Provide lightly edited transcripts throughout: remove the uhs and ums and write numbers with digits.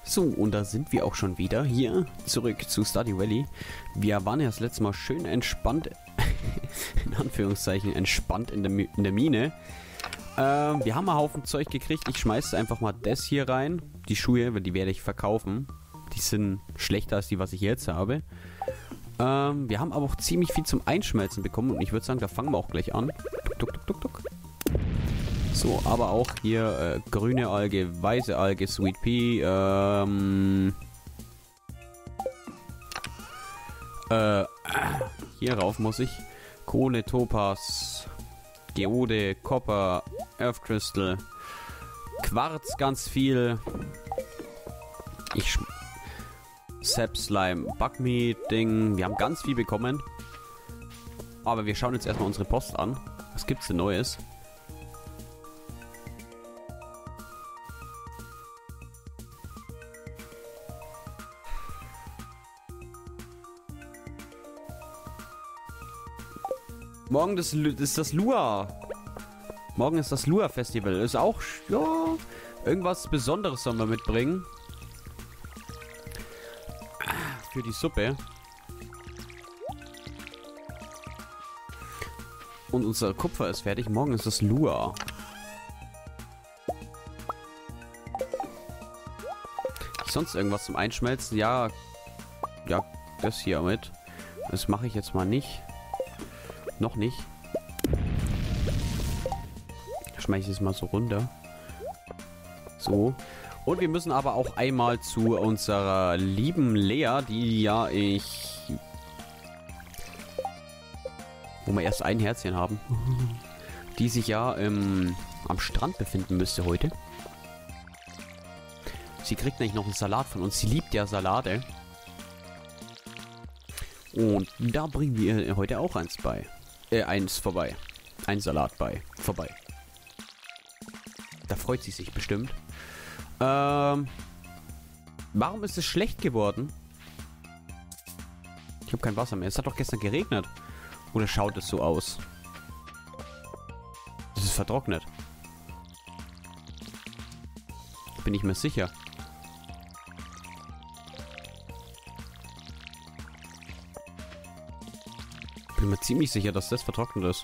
So, und da sind wir auch schon wieder hier zurück zu Stardew Valley. Wir waren ja das letzte Mal schön entspannt, in Anführungszeichen entspannt in der Mine. Wir haben einen Haufen Zeug gekriegt. Ich schmeiße einfach mal das hier rein. Die Schuhe, weil die werde ich verkaufen. Die sind schlechter als die, was ich jetzt habe. Wir haben aber auch ziemlich viel zum Einschmelzen bekommen. Und ich würde sagen, da fangen wir auch gleich an. Tuk, tuk, tuk, tuk. So, aber auch hier grüne Alge, weiße Alge, Sweet Pea, hier rauf muss ich. Kohle, Topaz, Geode, Copper, Earth Crystal, Quarz ganz viel. Sap Slime, Bugmeat Ding. Wir haben ganz viel bekommen. Aber wir schauen jetzt erstmal unsere Post an. Was gibt's denn Neues? Morgen ist das Lua. Morgen ist das Lua-Festival. Ist auch, ja, irgendwas Besonderes sollen wir mitbringen. Für die Suppe. Und unser Kupfer ist fertig. Morgen ist das Lua. Sonst irgendwas zum Einschmelzen? Ja, das hier mit. Das mache ich jetzt mal nicht. Noch nicht. Schmeiße ich es mal so runter. So. Und wir müssen aber auch einmal zu unserer lieben Lea, die ja wo wir erst ein Herzchen haben. Die sich ja am Strand befinden müsste heute. Sie kriegt nämlich noch einen Salat von uns. Sie liebt ja Salate. Und da bringen wir ihr heute auch eins bei. Eins vorbei. Ein Salat vorbei. Da freut sie sich bestimmt. Warum ist es schlecht geworden? Ich habe kein Wasser mehr. Es hat doch gestern geregnet. Oder schaut es so aus? Es ist vertrocknet. Bin ich mir sicher. Bin mir ziemlich sicher, dass das vertrocknet ist.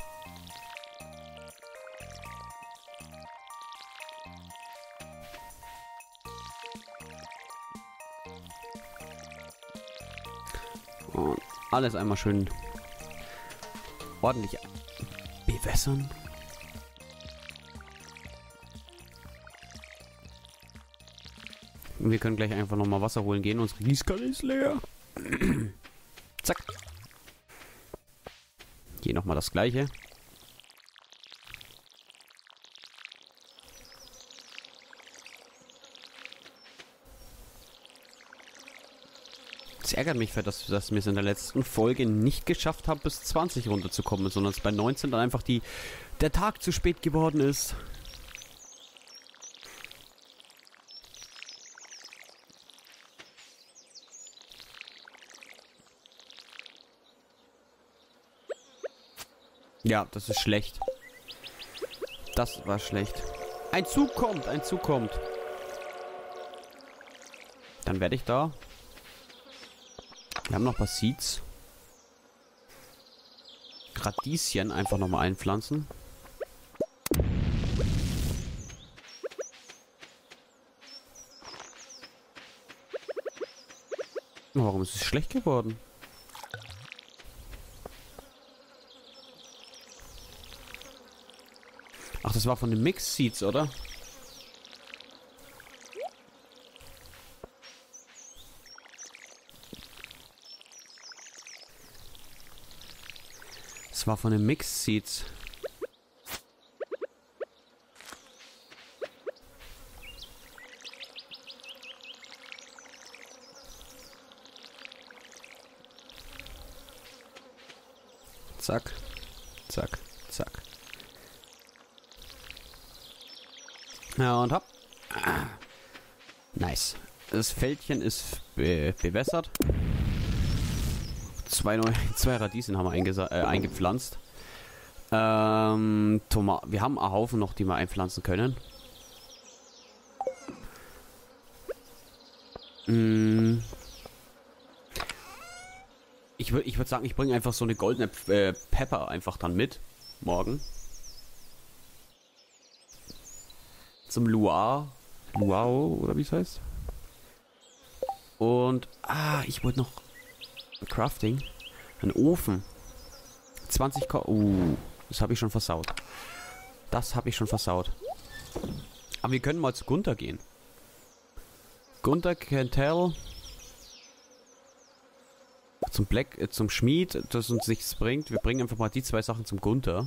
Und alles einmal schön ordentlich bewässern. Und wir können gleich einfach nochmal Wasser holen gehen. Unsere Gießkanne ist leer. Zack. Hier nochmal das gleiche. Es ärgert mich, dass wir es in der letzten Folge nicht geschafft haben, bis 20 runterzukommen, sondern es bei 19 dann einfach der Tag zu spät geworden ist. Ja, das ist schlecht. Das war schlecht. Ein Zug kommt. Dann werde ich da. Wir haben noch ein paar Seeds. Radieschen einfach nochmal einpflanzen. Warum ist es schlecht geworden? Ach, das war von den Mixed Seeds, oder? Das war von den Mixed Seeds. Zack. Zack. Zack. Ja, und hopp. Nice. Das Feldchen ist bewässert. Zwei Radieschen haben wir eingepflanzt. Wir haben einen Haufen noch, die wir einpflanzen können. Mm, ich würd sagen, ich bringe einfach so eine goldene Pepper einfach dann mit. Morgen. Zum Luau, oder wie es heißt. Und, ich wollte noch Crafting. Ein Ofen. 20 das habe ich schon versaut. Das habe ich schon versaut. Aber wir können mal zu Gunther gehen. Gunther Cantel. Zum Schmied, das uns nichts bringt. Wir bringen einfach mal die zwei Sachen zum Gunther.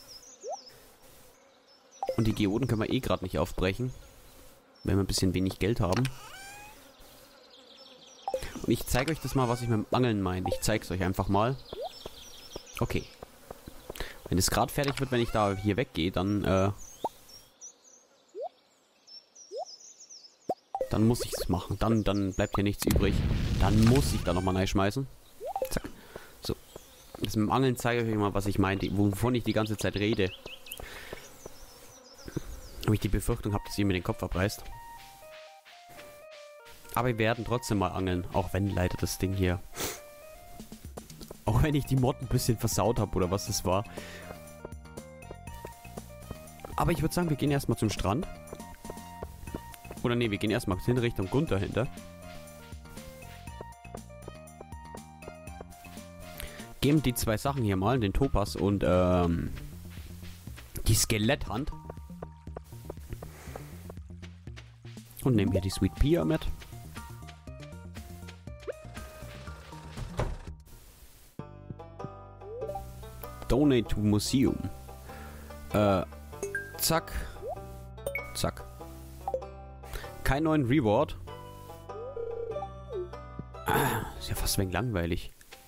Und die Geoden können wir eh gerade nicht aufbrechen. Wenn wir ein bisschen wenig Geld haben. Und ich zeige euch das mal, was ich mit dem Angeln meine. Ich zeige es euch einfach mal. Okay. Wenn es gerade fertig wird, wenn ich da hier weggehe, dann muss ich es machen. Dann bleibt hier nichts übrig. Dann muss ich da nochmal reinschmeißen. Zack. So. Das mit dem Angeln zeige ich euch mal, was ich meine. Wovon ich die ganze Zeit rede. Wo ich die Befürchtung habe, dass ihr mir den Kopf abreißt. Aber wir werden trotzdem mal angeln. Auch wenn leider das Ding hier... Auch wenn ich die Mod ein bisschen versaut habe oder was das war. Aber ich würde sagen, wir gehen erstmal zum Strand. Oder nee, wir gehen erstmal in Richtung Gunther hinter. Geben die zwei Sachen hier mal, den Topaz und die Skeletthand. Und nehmen hier die Sweet Pea mit. Donate to Museum. Zack. Zack. Kein neuen Reward. Ist ja fast ein wenig langweilig.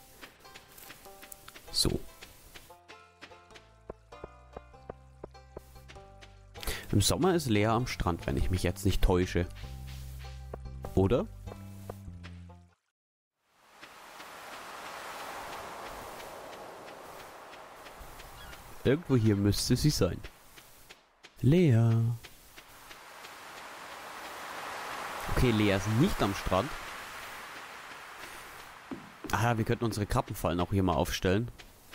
So. Im Sommer ist leer am Strand, wenn ich mich jetzt nicht täusche. Oder? Irgendwo hier müsste sie sein. Lea. Okay, Lea ist nicht am Strand. Ah, wir könnten unsere Krabbenfallen auch hier mal aufstellen.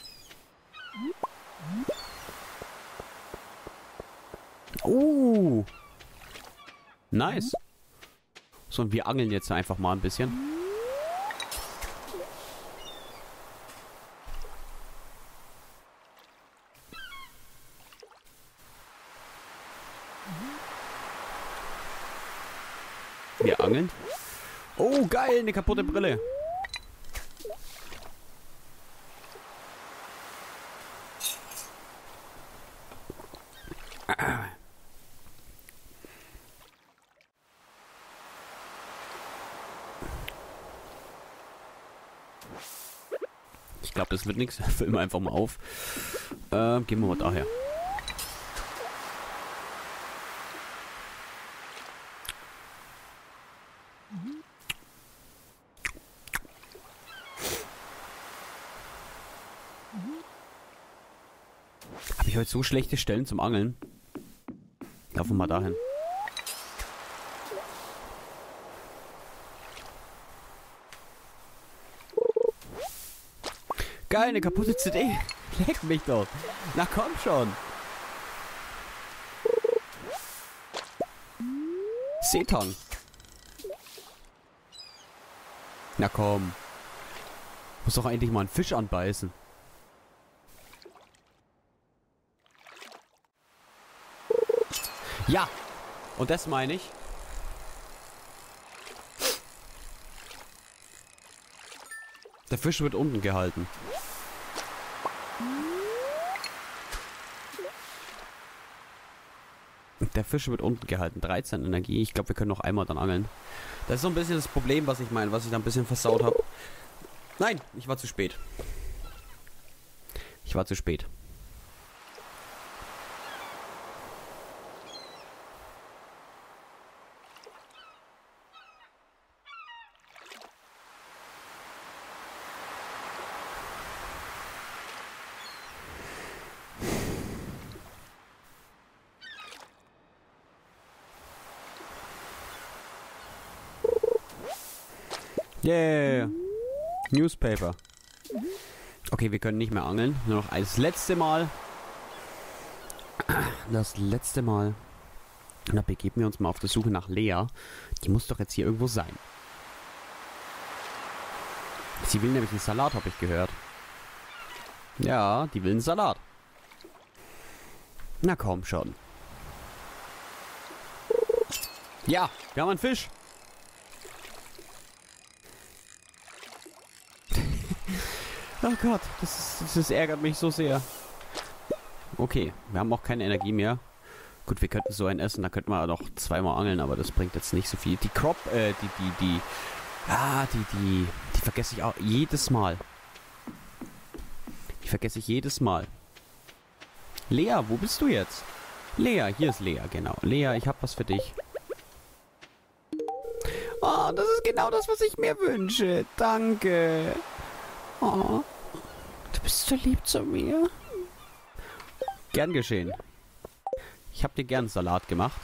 Oh. Nice. So, und wir angeln jetzt einfach mal ein bisschen. Wir angeln. Oh, geil, eine kaputte Brille. Ich glaube, das wird nichts. Filmen wir einfach mal auf. Gehen wir mal daher. Habe ich heute so schlechte Stellen zum Angeln? Laufen wir mal dahin. Geil, eine kaputte CD. Leck mich doch. Na komm schon. Seetang. Na komm. Muss doch eigentlich mal einen Fisch anbeißen. Ja. Und das meine ich. Der Fisch wird unten gehalten. Der Fisch wird unten gehalten. 13 Energie. Ich glaube, wir können noch einmal dann angeln. Das ist so ein bisschen das Problem, was ich meine, was ich da ein bisschen versaut habe. Nein, ich war zu spät. Ich war zu spät. Yeah. Newspaper. Okay, wir können nicht mehr angeln. Nur noch das letzte Mal. Das letzte Mal. Und dann begeben wir uns mal auf der Suche nach Lea. Die muss doch jetzt hier irgendwo sein. Sie will nämlich einen Salat, habe ich gehört. Ja, die will einen Salat. Na komm schon. Ja, wir haben einen Fisch. Oh Gott, das ärgert mich so sehr. Okay, wir haben auch keine Energie mehr. Gut, wir könnten so einen essen, da könnten wir noch zweimal angeln, aber das bringt jetzt nicht so viel. Die die vergesse ich auch jedes Mal. Die vergesse ich jedes Mal. Lea, wo bist du jetzt? Lea, hier ist Lea, genau. Lea, ich hab was für dich. Oh, das ist genau das, was ich mir wünsche. Danke. Oh, du bist so lieb zu mir. Gern geschehen. Ich habe dir gern Salat gemacht.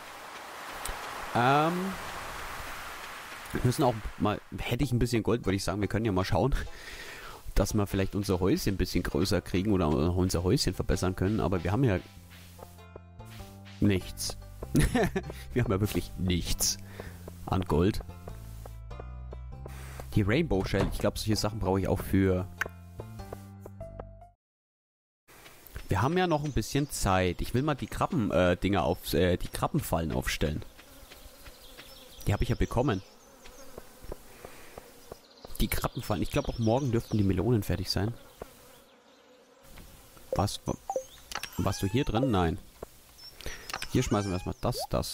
Wir müssen auch mal, hätte ich ein bisschen Gold, würde ich sagen, wir können ja mal schauen, dass wir vielleicht unser Häuschen ein bisschen größer kriegen oder unser Häuschen verbessern können, aber wir haben ja nichts. Wir haben ja wirklich nichts an Gold. Die Rainbow Shell, ich glaube, solche Sachen brauche ich auch für... Wir haben ja noch ein bisschen Zeit. Ich will mal die Krabben-Dinger die Krabbenfallen aufstellen. Die habe ich ja bekommen. Die Krabbenfallen. Ich glaube, auch morgen dürften die Melonen fertig sein. Was? Warst du hier drin? Nein. Hier schmeißen wir erstmal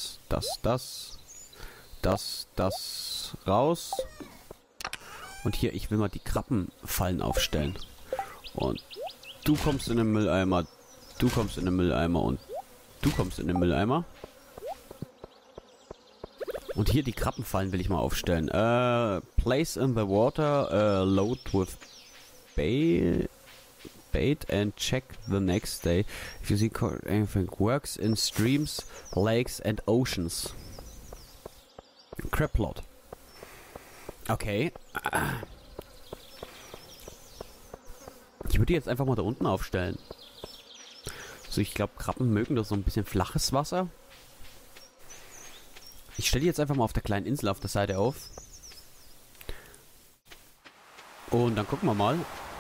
das raus. Und hier, ich will mal die Krabbenfallen aufstellen. Und du kommst in den Mülleimer, du kommst in den Mülleimer und du kommst in den Mülleimer. Und hier die Krabbenfallen will ich mal aufstellen. Place in the water, load with bait and check the next day. If you see anything works in streams, lakes and oceans. Craplot. Okay. Ich würde die jetzt einfach mal da unten aufstellen. So, ich glaube, Krabben mögen doch so ein bisschen flaches Wasser. Ich stelle die jetzt einfach mal auf der kleinen Insel auf der Seite auf. Und dann gucken wir mal.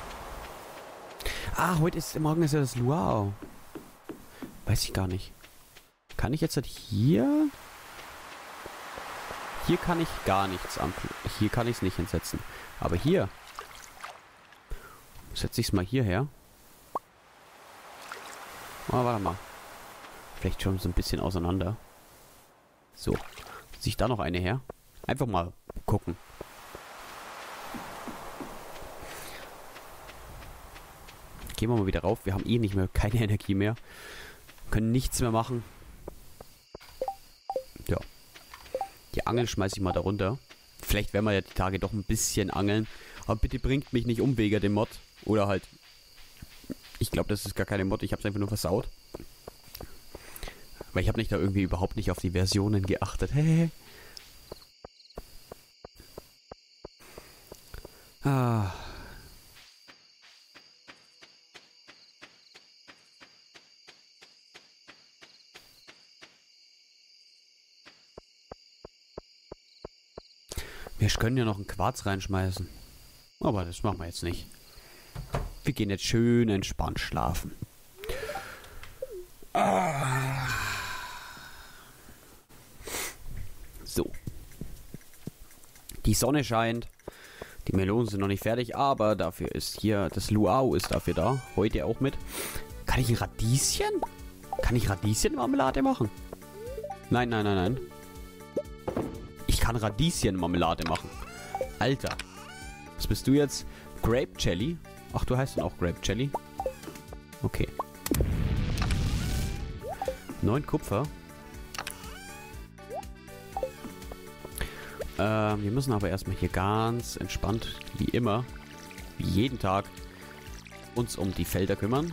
Ah, morgen ist ja das Luau. Weiß ich gar nicht. Kann ich jetzt halt hier... Hier kann ich gar nichts hier kann ich es nicht hinsetzen. Aber hier... Setze ich es mal hierher. Oh, warte mal. Vielleicht schon so ein bisschen auseinander. So. Setze ich da noch eine her? Einfach mal gucken. Gehen wir mal wieder rauf. Wir haben eh nicht mehr, keine Energie mehr. Können nichts mehr machen. Ja. Die Angel schmeiße ich mal da runter. Vielleicht werden wir ja die Tage doch ein bisschen angeln. Aber bitte bringt mich nicht um wegen dem Mod. Oder halt... Ich glaube, das ist gar keine Mod. Ich habe es einfach nur versaut. Weil ich habe nicht da irgendwie überhaupt nicht auf die Versionen geachtet. Hey. Ah... Wir können ja noch einen Quarz reinschmeißen. Aber das machen wir jetzt nicht. Wir gehen jetzt schön entspannt schlafen. So. Die Sonne scheint. Die Melonen sind noch nicht fertig, aber dafür ist hier... Das Luau ist dafür da. Heute auch mit. Kann ich ein Radieschen? Kann ich Radieschenmarmelade machen? Nein, nein, nein, nein. Ich kann Radieschenmarmelade machen. Alter. Was bist du jetzt? Grape Jelly? Ach, du heißt dann auch Grape Jelly? Okay. 9 Kupfer. Wir müssen aber erstmal hier ganz entspannt, wie immer, wie jeden Tag, uns um die Felder kümmern.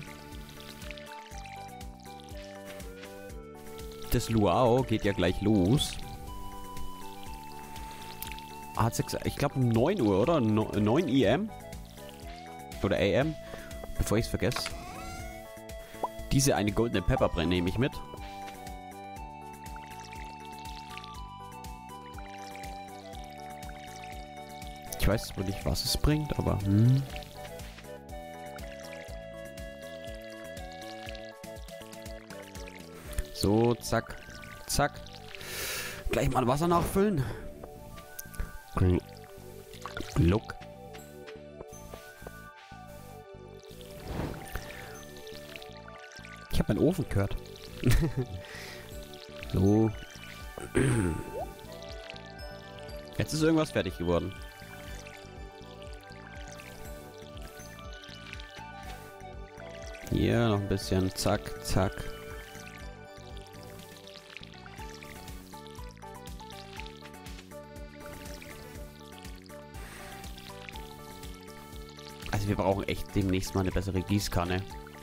Das Luau geht ja gleich los. hat sie gesagt, ich glaube um 9 Uhr, oder? 9 EM? Oder AM? Bevor ich es vergesse. Diese eine goldene Pepperbrand nehme ich mit. Ich weiß wohl nicht, was es bringt, aber... So, zack. Zack. Gleich mal Wasser nachfüllen. Gluck. Ich habe meinen Ofen gehört. So. Jetzt ist irgendwas fertig geworden. Hier noch ein bisschen. Zack, zack. Also wir brauchen echt demnächst mal eine bessere Gießkanne.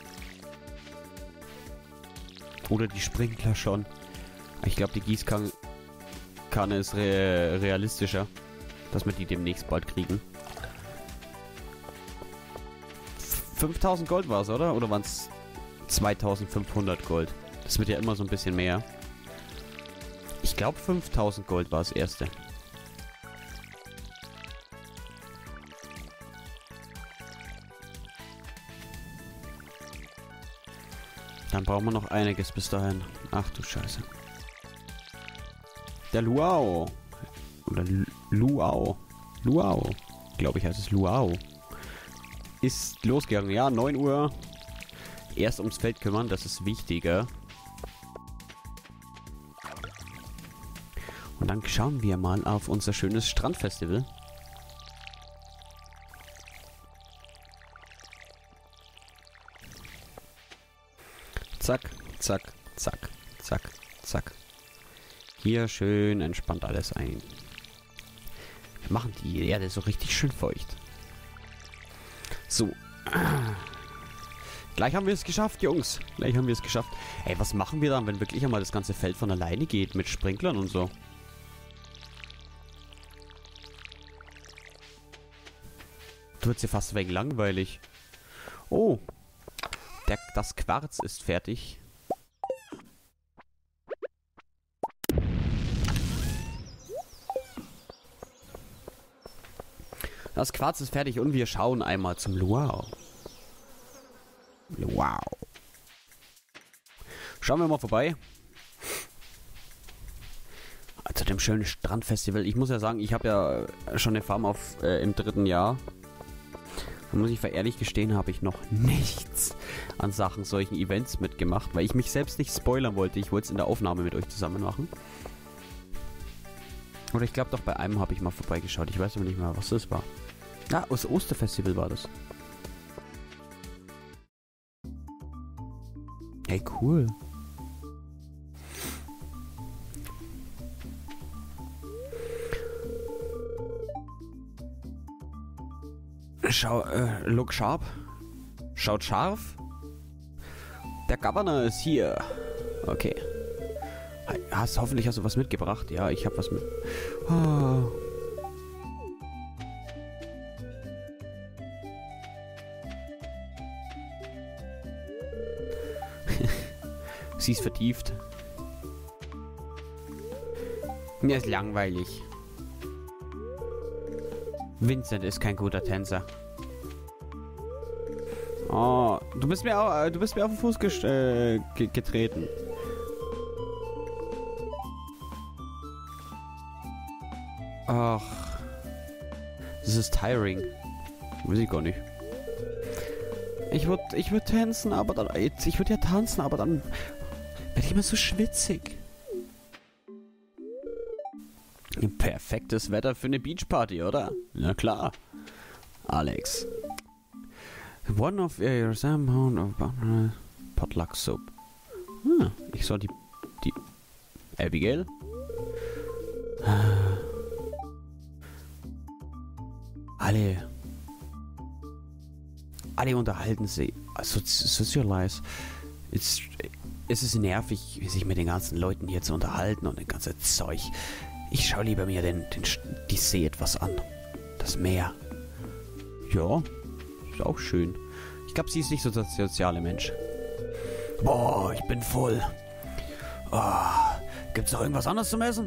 Oder die Sprinkler schon. Ich glaube, die Gießkanne ist realistischer. Dass wir die demnächst bald kriegen. 5000 Gold war es, oder? Oder waren es 2500 Gold? Das wird ja immer so ein bisschen mehr. Ich glaube 5000 Gold war das erste. Dann brauchen wir noch einiges bis dahin. Ach du Scheiße. Der Luau. Oder Luau. Luau. Glaube ich, heißt es Luau. Ist losgegangen. Ja, 9 Uhr. Erst ums Feld kümmern, das ist wichtiger. Und dann schauen wir mal auf unser schönes Strandfestival. Zack, zack, zack, zack, zack. Hier schön entspannt alles ein. Wir machen die Erde so richtig schön feucht. So. Gleich haben wir es geschafft, Jungs. Gleich haben wir es geschafft. Ey, was machen wir dann, wenn wirklich einmal das ganze Feld von alleine geht mit Sprinklern und so? Du wird's ja fast wegen langweilig. Oh. Das Quarz ist fertig. Das Quarz ist fertig und wir schauen einmal zum Luau. Luau. Schauen wir mal vorbei. Zu dem schönen Strandfestival. Ich muss ja sagen, ich habe ja schon eine Farm im 3. Jahr. Da muss ich ehrlich gestehen, habe ich noch nichts an Sachen solchen Events mitgemacht, weil ich mich selbst nicht spoilern wollte. Ich wollte es in der Aufnahme mit euch zusammen machen. Oder ich glaube doch bei einem habe ich mal vorbeigeschaut. Ich weiß aber nicht mehr, was das war. Ah, das Osterfestival war das. Hey, cool. Look sharp. Schaut scharf. Der Governor ist hier. Okay. Hoffentlich hast du was mitgebracht. Ja, ich habe was mit. Oh. Sie ist vertieft. Mir ist langweilig. Vincent ist kein guter Tänzer. Oh, du bist mir auf den Fuß getreten. Ach. Das ist tiring. Weiß ich gar nicht. Ich würd tanzen, aber dann... Ich würde ja tanzen, aber dann... werde ich immer so schwitzig. Perfektes Wetter für eine Beachparty, oder? Na klar. Alex. One of your salmon of potluck soup. Ich soll die Abigail? Alle unterhalten sich. Also, socialize. Es ist nervig, sich mit den ganzen Leuten hier zu unterhalten und das ganze Zeug. Ich schaue lieber mir die See etwas an. Das Meer. Ja, ist auch schön. Ich glaube, sie ist nicht so der soziale Mensch. Boah, ich bin voll. Oh, gibt's noch irgendwas anderes zum Essen?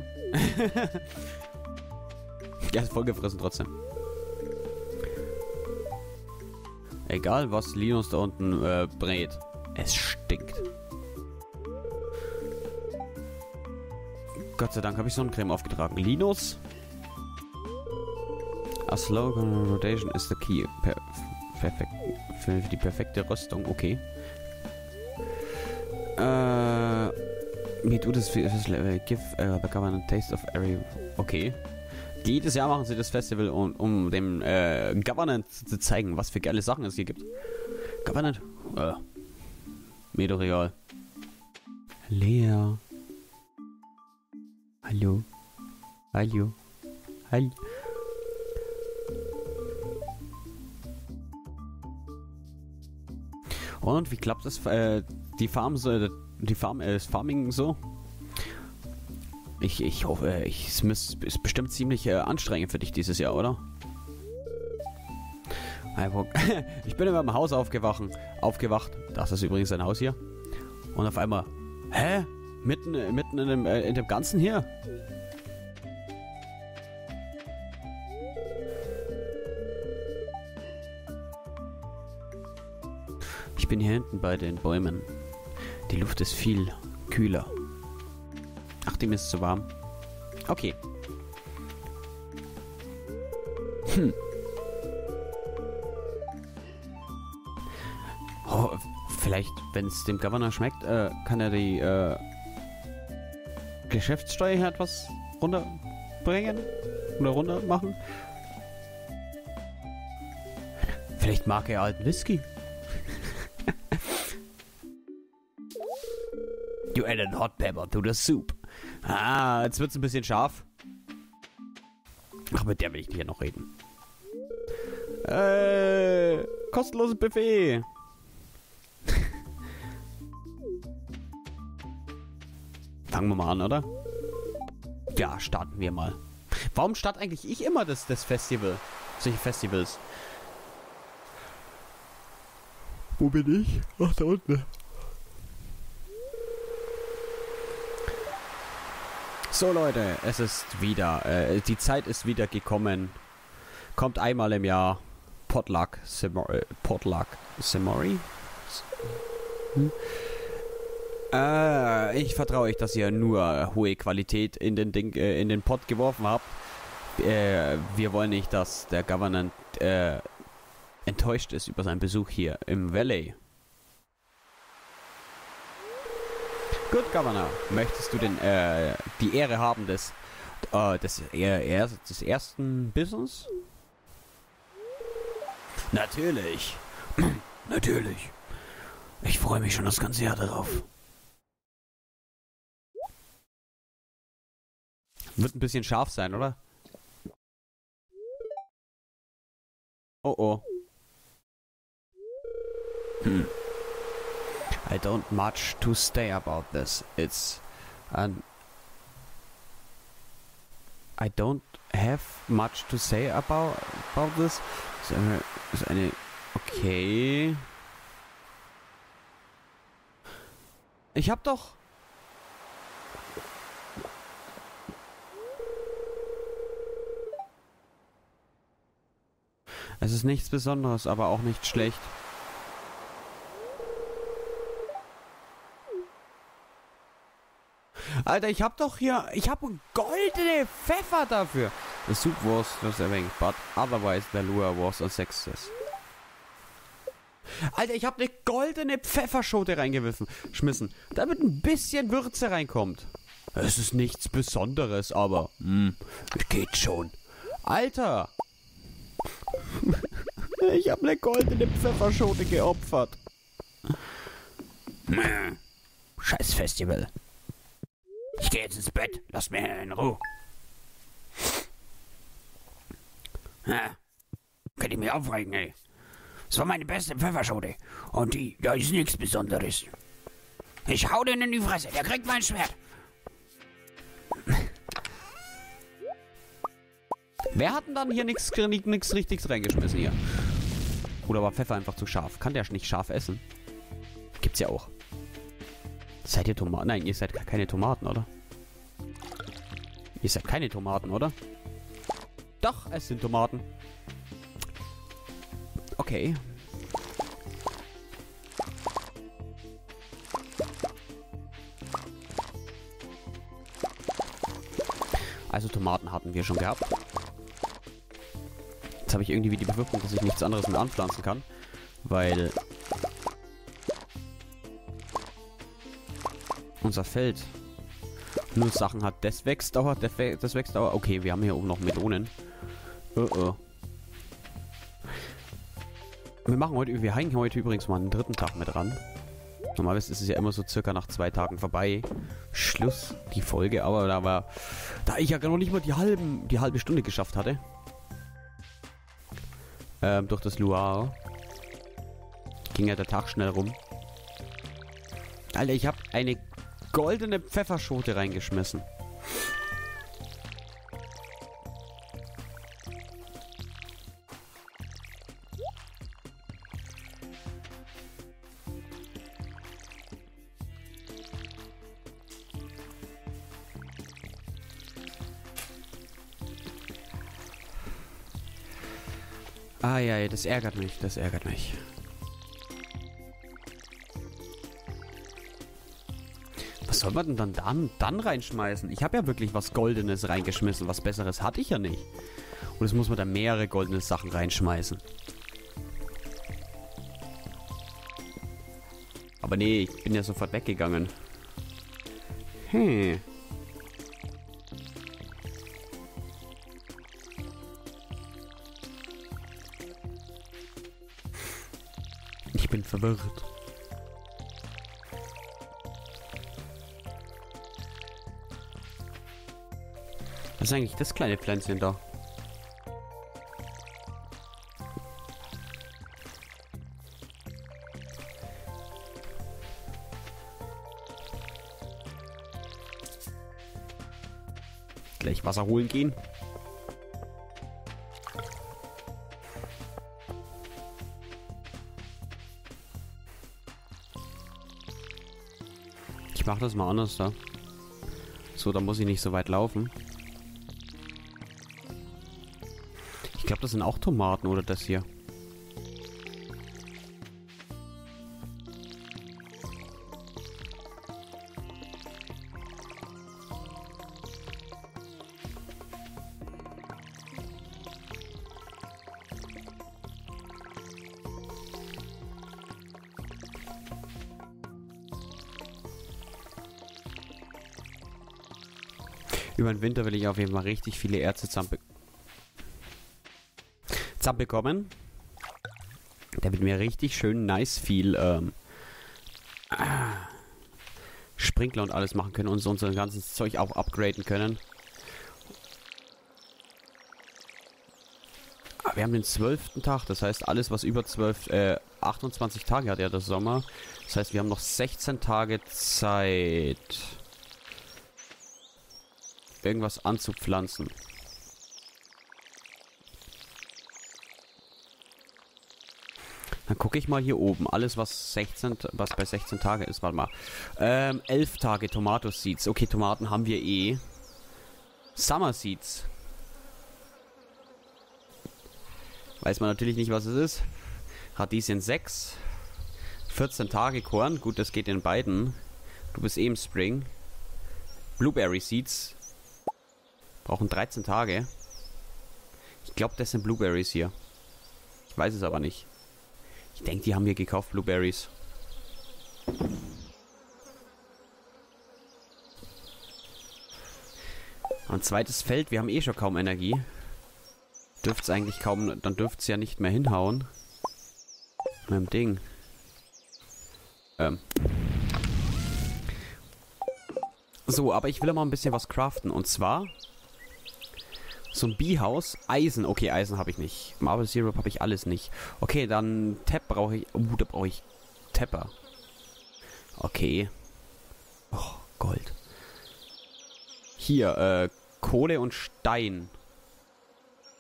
Ja, ist voll gefressen trotzdem. Egal, was Linus da unten brät. Es stinkt. Gott sei Dank habe ich Sonnencreme aufgetragen. Linus? A slow rotation is the key. Perfekt. Für die perfekte Röstung. Okay. Me do this give the government a taste of every... Okay. Jedes Jahr machen sie das Festival, um dem Government zu zeigen, was für geile Sachen es hier gibt. Government? Mir doch egal. Lea. Hallo. Hallo. Hallo. Und wie klappt das? Die Farm so, Farming so? Ich hoffe, es ist bestimmt ziemlich anstrengend für dich dieses Jahr, oder? Ich bin in meinem Haus aufgewacht. Das ist übrigens ein Haus hier. Und auf einmal, hä? Mitten in dem Ganzen hier? Ich bin hier hinten bei den Bäumen. Die Luft ist viel kühler. Ach, dem ist zu warm. Okay. Oh, vielleicht, wenn es dem Governor schmeckt, kann er die Geschäftssteuer hier etwas runterbringen? Oder runter machen? Vielleicht mag er alten Whisky. You added hot pepper to the soup. Ah, jetzt wird's ein bisschen scharf. Ach, mit der will ich hier noch reden. Kostenloses Buffet. Fangen wir mal an, oder? Ja, starten wir mal. Warum starte eigentlich ich immer das Festival? Solche Festivals. Wo bin ich? Ach, da unten. So Leute, es ist wieder, die Zeit ist wieder gekommen. Kommt einmal im Jahr. Potluck Samori. Ich vertraue euch, dass ihr nur hohe Qualität in den Pot geworfen habt. Wir wollen nicht, dass der Governor enttäuscht ist über seinen Besuch hier im Valley. Gut, Governor, möchtest du denn die Ehre haben des ersten Business? Natürlich. Natürlich. Ich freue mich schon das ganze Jahr darauf. Wird ein bisschen scharf sein, oder? Oh oh. I don't much to say about this. I don't have much to say about this. Ist eine okay. Ich hab doch. Es ist nichts Besonderes, aber auch nicht schlecht. Alter, ich hab goldene Pfeffer dafür. The soup was amazing, but otherwise the lure was a success. Alter, ich hab eine goldene Pfefferschote reingeschmissen, damit ein bisschen Würze reinkommt. Es ist nichts Besonderes, aber geht schon. Alter! Ich hab eine goldene Pfefferschote geopfert. Scheiß Festival. Ich gehe jetzt ins Bett. Lass mich in Ruhe. Könnt ihr mich aufregen, ey. Das war meine beste Pfefferschote. Und da ist nichts Besonderes. Ich hau den in die Fresse. Der kriegt mein Schwert. Wer hat denn dann hier nichts Richtiges reingeschmissen hier? Oder war Pfeffer einfach zu scharf? Kann der nicht scharf essen? Gibt's ja auch. Seid ihr Tomaten? Nein, ihr seid keine Tomaten, oder? Ihr seid keine Tomaten, oder? Doch, es sind Tomaten. Okay. Also Tomaten hatten wir schon gehabt. Jetzt habe ich irgendwie die Befürchtung, dass ich nichts anderes mehr anpflanzen kann. Weil unser Feld nur Sachen hat. Das wächst dauert, das wächst dauert. Okay, wir haben hier oben noch Melonen. Wir hängen heute übrigens mal einen dritten Tag mit dran. Normalerweise ist es ja immer so circa nach 2 Tagen vorbei. Schluss, die Folge. Aber da ich ja noch nicht mal die halbe Stunde geschafft hatte. Durch das Luau. Ging ja der Tag schnell rum. Alter, ich habe eine goldene Pfefferschote reingeschmissen. Ah ja, das ärgert mich, das ärgert mich. Was soll man denn dann reinschmeißen? Ich habe ja wirklich was Goldenes reingeschmissen. Was Besseres hatte ich ja nicht. Und jetzt muss man da mehrere goldene Sachen reinschmeißen. Aber nee, ich bin ja sofort weggegangen. Hm. Ich bin verwirrt. Was ist eigentlich das kleine Pflänzchen da? Gleich Wasser holen gehen. Ich mache das mal anders da. So, da muss ich nicht so weit laufen. Ich glaube, das sind auch Tomaten oder das hier. Über den Winter will ich auf jeden Fall richtig viele Erze bekommen. Da wird mir richtig schön nice viel Sprinkler und alles machen können und so unser ganzes Zeug auch upgraden können. Wir haben den 12. Tag, das heißt alles was über 28 Tage hat ja der Sommer. Das heißt wir haben noch 16 Tage Zeit irgendwas anzupflanzen. Dann gucke ich mal hier oben. Alles, was bei 16 Tage ist. Warte mal. 11 Tage Tomato Seeds. Okay, Tomaten haben wir eh. Summer Seeds. Weiß man natürlich nicht, was es ist. Radieschen 6. 14 Tage Korn. Gut, das geht in beiden. Du bist eh im Spring. Blueberry Seeds. Brauchen 13 Tage. Ich glaube, das sind Blueberries hier. Ich weiß es aber nicht. Ich denke, die haben wir gekauft, Blueberries. Ein zweites Feld, wir haben eh schon kaum Energie. Dürft's eigentlich kaum, dann dürft's ja nicht mehr hinhauen. Mit dem Ding. So, aber ich will mal ein bisschen was craften. Und zwar so ein Bee-Haus. Eisen. Okay, Eisen habe ich nicht. Marble Syrup habe ich alles nicht. Okay, dann Tap brauche ich. Da brauche ich Tepper. Okay. Oh, Gold. Hier, Kohle und Stein.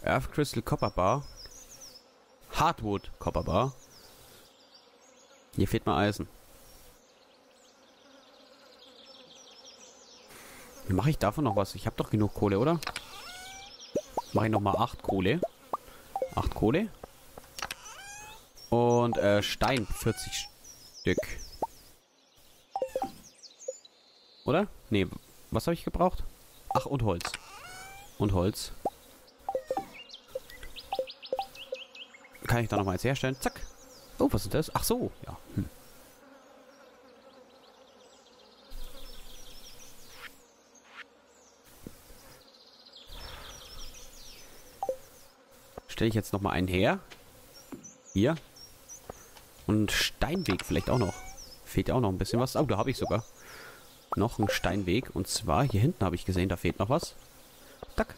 Earth Crystal Copper Bar. Hardwood Copper Bar. Hier fehlt mal Eisen. Mache ich davon noch was? Ich habe doch genug Kohle, oder? Mache ich nochmal 8 Kohle. 8 Kohle. Und Stein 40 Stück. Oder? Nee, was habe ich gebraucht? Ach, und Holz. Und Holz. Kann ich da nochmal jetzt herstellen? Zack. Oh, was ist das? Ach so, ja. Stelle ich jetzt nochmal einen her. Hier. Und Steinweg vielleicht auch noch. Fehlt ja auch noch ein bisschen was. Oh, da habe ich sogar noch einen Steinweg. Und zwar hier hinten habe ich gesehen, da fehlt noch was. Tack.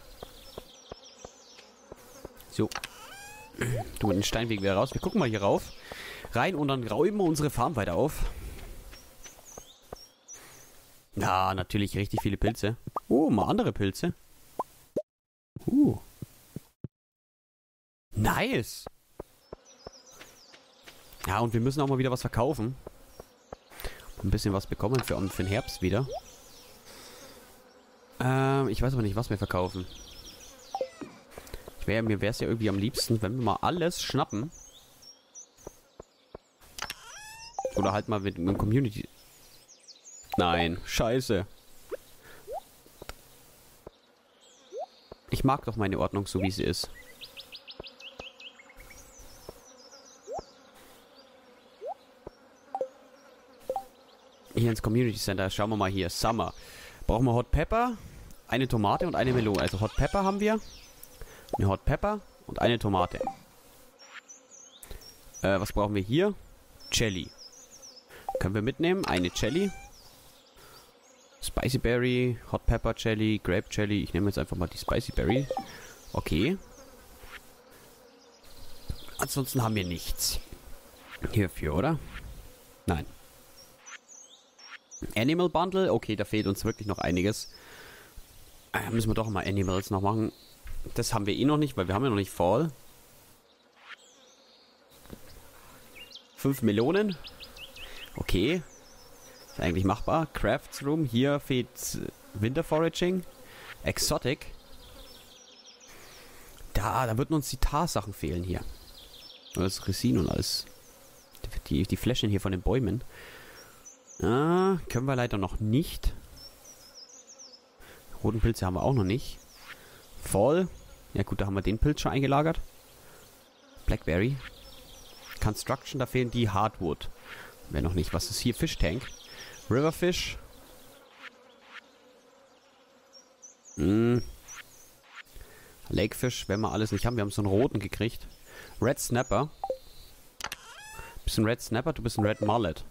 So. Tun wir den Steinweg wieder raus. Wir gucken mal hier rauf. Rein und dann räumen wir unsere Farm weiter auf. Ja, natürlich richtig viele Pilze. Oh, mal andere Pilze. Nice. Ja, und wir müssen auch mal wieder was verkaufen. Ein bisschen was bekommen für den Herbst wieder. Ich weiß aber nicht, was wir verkaufen. Mir wäre es ja irgendwie am liebsten, wenn wir mal alles schnappen. Oder halt mal mit einem Community... Nein, scheiße. Ich mag doch meine Ordnung so, wie sie ist. Hier ins Community Center. Schauen wir mal hier. Summer. Brauchen wir Hot Pepper, eine Tomate und eine Melone. Also Hot Pepper haben wir. Eine Hot Pepper und eine Tomate. Was brauchen wir hier? Jelly. Können wir mitnehmen. Eine Jelly. Spicy Berry, Hot Pepper Jelly, Grape Jelly. Ich nehme jetzt einfach mal die Spicy Berry. Okay. Ansonsten haben wir nichts. Hierfür, oder? Nein. Animal Bundle. Okay, da fehlt uns wirklich noch einiges. Müssen wir doch mal Animals noch machen. Das haben wir eh noch nicht, weil wir haben ja noch nicht Fall. 5 Melonen. Okay. Ist eigentlich machbar. Crafts Room. Hier fehlt Winter Foraging. Exotic. Da würden uns die Tar-Sachen fehlen hier. Das Resin und alles. Die Fläschchen hier von den Bäumen. Können wir leider noch nicht. Roten Pilze haben wir auch noch nicht. Fall. Ja gut, da haben wir den Pilz schon eingelagert. Blackberry. Construction, da fehlen die Hardwood. Wäre noch nicht. Was ist hier? Fish Tank. Riverfish. Lakefish, wenn wir alles nicht haben. Wir haben so einen roten gekriegt. Red Snapper. Du bist ein Red Snapper, du bist ein Red Mullet.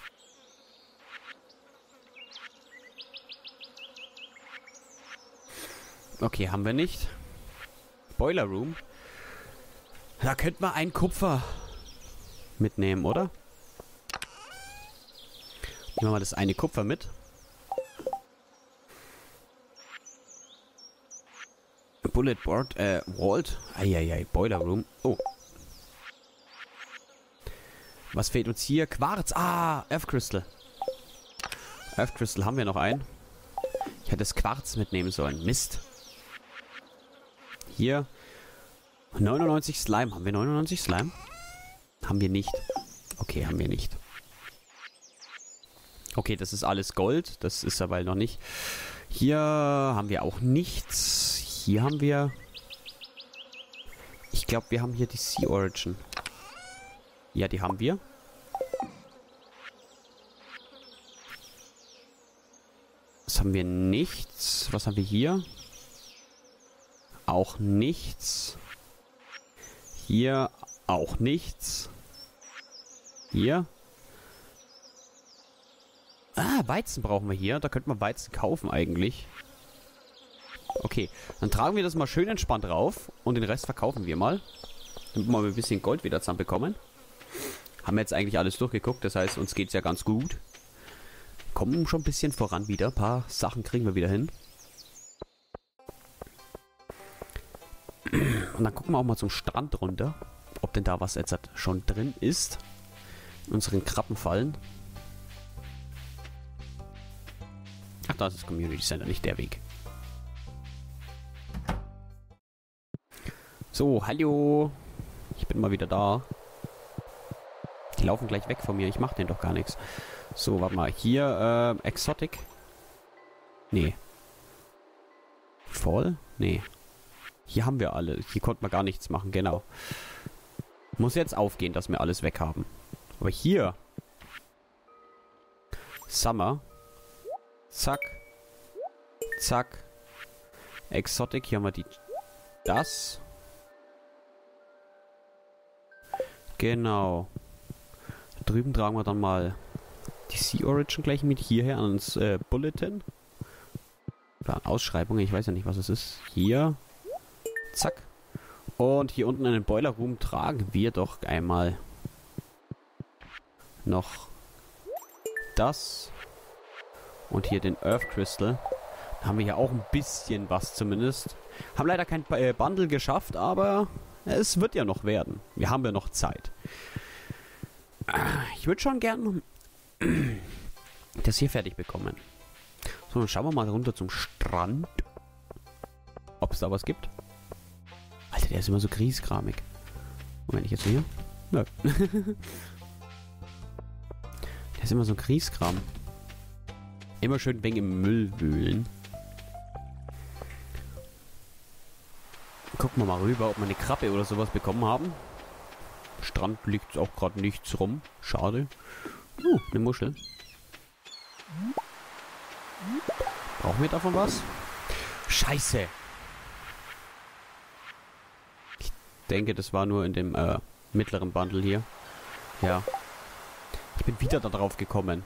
Okay, haben wir nicht. Boiler Room. Da könnten wir einen Kupfer mitnehmen, oder? Nehmen wir mal das eine Kupfer mit. Bullet Board, Vault. Eieiei, Boiler Room. Oh. Was fehlt uns hier? Quarz. Ah, Earth Crystal. Earth Crystal haben wir noch einen. Ich hätte das Quarz mitnehmen sollen. Mist. Hier. 99 Slime. Haben wir 99 Slime? Haben wir nicht. Okay, haben wir nicht. Okay, das ist alles Gold. Das ist aber noch nicht. Hier haben wir auch nichts. Hier haben wir... Ich glaube, wir haben hier die Sea Origin. Ja, die haben wir. Das haben wir nichts. Was haben wir hier? Auch nichts. Hier auch nichts. Hier. Ah, Weizen brauchen wir hier. Da könnte man Weizen kaufen eigentlich. Okay, dann tragen wir das mal schön entspannt rauf und den Rest verkaufen wir mal. Damit wir mal ein bisschen Gold wieder zusammen bekommen. Haben wir jetzt eigentlich alles durchgeguckt, das heißt, uns geht es ja ganz gut. Kommen schon ein bisschen voran wieder. Ein paar Sachen kriegen wir wieder hin. Und dann gucken wir auch mal zum Strand runter, ob denn da was jetzt schon drin ist. In unseren Krabbenfallen. Ach, da ist das Community Center, nicht der Weg. So, hallo. Ich bin mal wieder da. Die laufen gleich weg von mir. Ich mach denen doch gar nichts. So, warte mal. Hier, Exotic. Nee. Voll? Nee. Hier haben wir alle. Hier konnte man gar nichts machen, genau. Muss jetzt aufgehen, dass wir alles weg haben. Aber hier. Summer. Zack. Zack. Exotic. Hier haben wir die. Das. Genau. Da drüben tragen wir dann mal die Sea Origin gleich mit hierher ans Bulletin. Oder an Ausschreibungen, ich weiß ja nicht, was es ist. Hier. Zack. Und hier unten in den Boiler Room tragen wir doch einmal noch das. Und hier den Earth Crystal. Da haben wir ja auch ein bisschen was zumindest. Haben leider kein Bundle geschafft, aber es wird ja noch werden. Wir haben ja noch Zeit. Ich würde schon gern das hier fertig bekommen. So, dann schauen wir mal runter zum Strand. Ob es da was gibt. Alter, der ist immer so grieskramig. Moment, ich jetzt hier? Nö. Der ist immer so Grieskram. Immer schön wegen im Müll wühlen. Gucken wir mal rüber, ob wir eine Krabbe oder sowas bekommen haben. Strand liegt auch gerade nichts rum. Schade. Eine Muschel. Brauchen wir davon was? Scheiße. Ich denke, das war nur in dem mittleren Bundle hier. Ja. Ich bin wieder da drauf gekommen.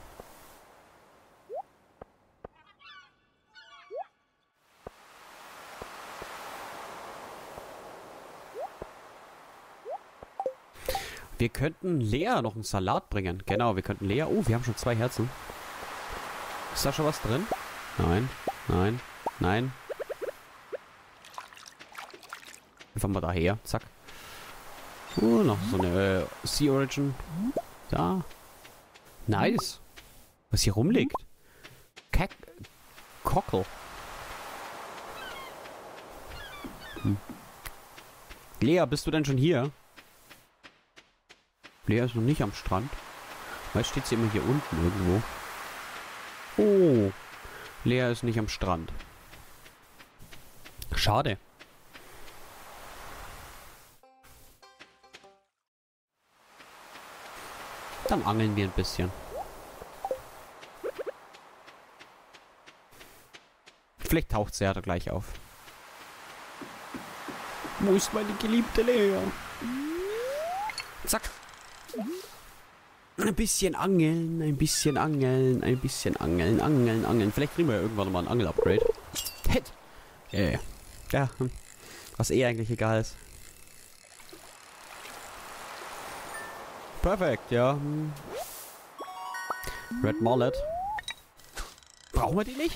Wir könnten Lea noch einen Salat bringen. Genau, wir könnten Lea... Oh, wir haben schon 2 Herzen. Ist da schon was drin? Nein, nein, nein. Einfach mal daher. Zack. Noch so eine Sea Origin. Da. Nice. Was hier rumliegt. Cockle. Lea, bist du denn schon hier? Lea ist noch nicht am Strand. Weil steht sie immer hier unten irgendwo. Oh. Lea ist nicht am Strand. Schade. Dann angeln wir ein bisschen. Vielleicht taucht sie ja da gleich auf. Wo ist meine geliebte Lea? Zack. Ein bisschen angeln, ein bisschen angeln, ein bisschen angeln, angeln. Vielleicht kriegen wir ja irgendwann mal ein Angel-Upgrade. Ja, was eigentlich egal ist. Perfekt, ja. Red Mullet. Brauchen wir die nicht?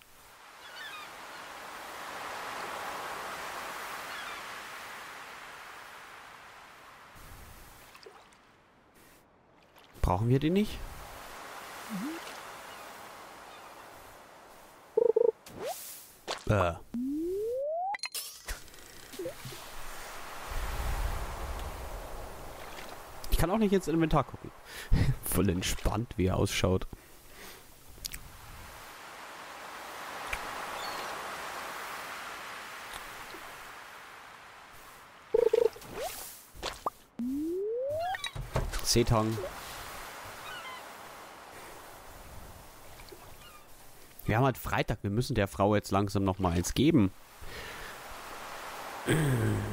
Brauchen wir die nicht? Ich kann auch nicht ins Inventar gucken. Voll entspannt, wie er ausschaut. Seetang. Wir haben halt Freitag. Wir müssen der Frau jetzt langsam noch mal eins geben. Wir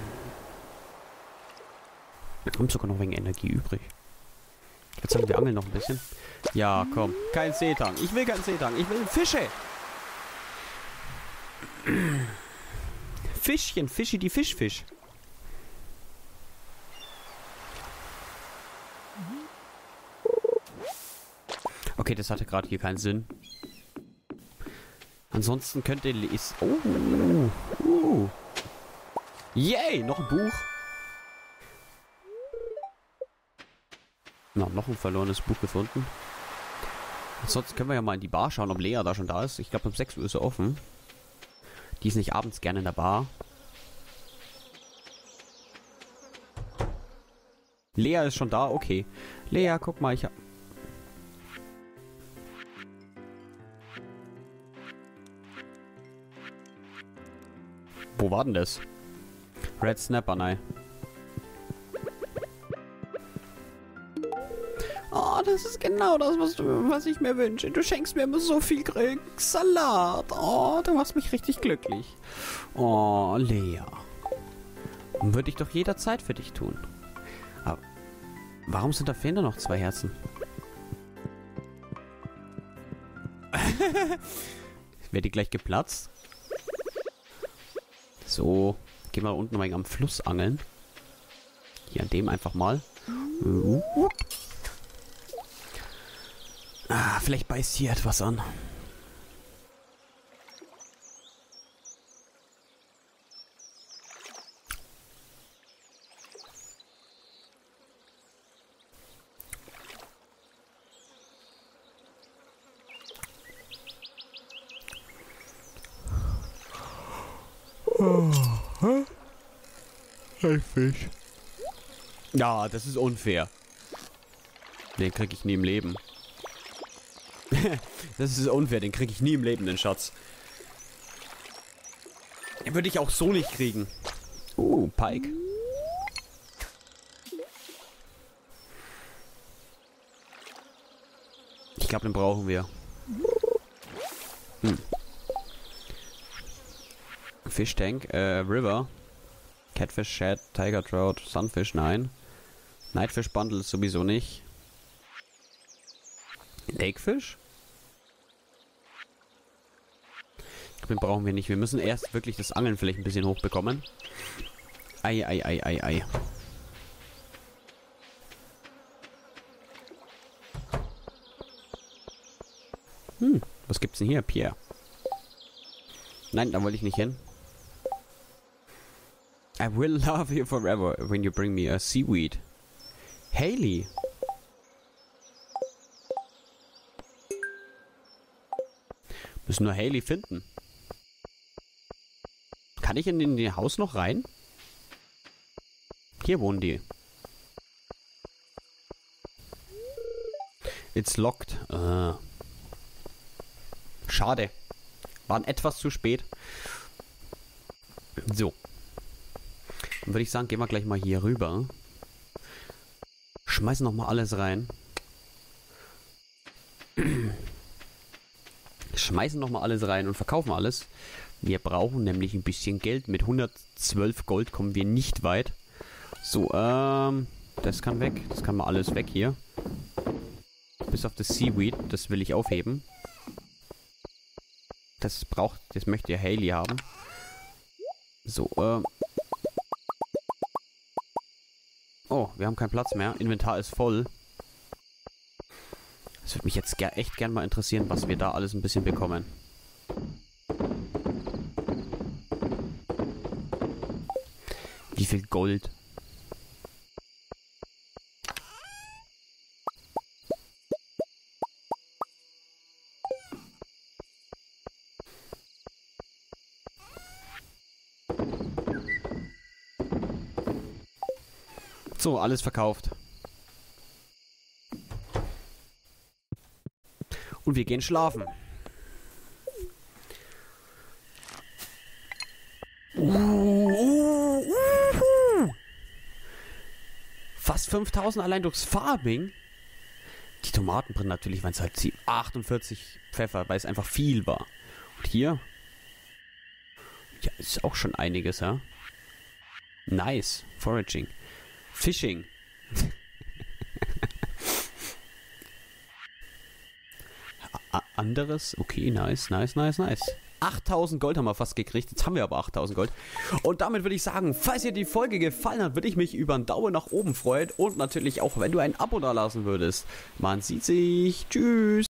haben sogar noch wegen Energie übrig. Jetzt sagen wir angeln noch ein bisschen. Ja, komm. Kein Seetang. Ich will keinen Seetang. Ich will Fische. Fischchen. Fischi, die Fischfisch. Okay, das hatte gerade hier keinen Sinn. Ansonsten könnte es... Yay, noch ein Buch. Na, noch ein verlorenes Buch gefunden. Ansonsten können wir ja mal in die Bar schauen, ob Lea da schon da ist. Ich glaube, um 6 Uhr ist sie offen. Die ist nicht abends gerne in der Bar. Lea ist schon da, okay. Lea, guck mal, ich hab... Wo war denn das? Red Snapper, nein. Oh, das ist genau das, was ich mir wünsche. Du schenkst mir immer so viel Salat. Oh, du machst mich richtig glücklich. Oh, Lea. Würde ich doch jederzeit für dich tun. Aber warum sind da fehlen da noch 2 Herzen? Wird die gleich geplatzt? So, gehen wir unten mal am Fluss angeln. Hier an dem einfach mal. Ah, vielleicht beißt hier etwas an. Ein Fisch. Ja, das ist unfair. Den krieg ich nie im Leben. Das ist unfair, den krieg ich nie im Leben, den Schatz. Den würde ich auch so nicht kriegen. Pike. Ich glaube, den brauchen wir. Fischtank, River. Catfish, Shad, Tiger Trout, Sunfish, nein. Nightfish Bundle ist sowieso nicht. Lakefish? Den brauchen wir nicht. Wir müssen erst wirklich das Angeln vielleicht ein bisschen hochbekommen. Ei, ei, ei, ei, ei. Was gibt's denn hier, Pierre? Nein, da wollte ich nicht hin. I will love you forever when you bring me a seaweed. Haley. Müssen nur Haley finden. Kann ich in ihr Haus noch rein? Hier wohnen die. It's locked. Schade. Waren etwas zu spät. So. Dann würde ich sagen, gehen wir gleich mal hier rüber. Schmeißen noch mal alles rein. Schmeißen noch mal alles rein und verkaufen alles. Wir brauchen nämlich ein bisschen Geld. Mit 112 Gold kommen wir nicht weit. So, das kann weg. Das kann mal alles weg hier. Bis auf das Seaweed. Das will ich aufheben. Das möchte ja Haley haben. So, oh, wir haben keinen Platz mehr. Inventar ist voll. Es würde mich jetzt echt gern mal interessieren, was wir da alles ein bisschen bekommen. Wie viel Gold? So, alles verkauft. Und wir gehen schlafen. Fast 5000 allein durchs Farming. Die Tomaten brennen natürlich, wenn es halt 48 Pfeffer, weil es einfach viel war. Und hier? Ja, ist auch schon einiges, ja. Nice. Foraging. Fishing. Anderes. Okay, nice, nice, nice, nice. 8000 Gold haben wir fast gekriegt. Jetzt haben wir aber 8000 Gold. Und damit würde ich sagen, falls dir die Folge gefallen hat, würde ich mich über einen Daumen nach oben freuen. Und natürlich auch, wenn du ein Abo da lassen würdest. Man sieht sich. Tschüss.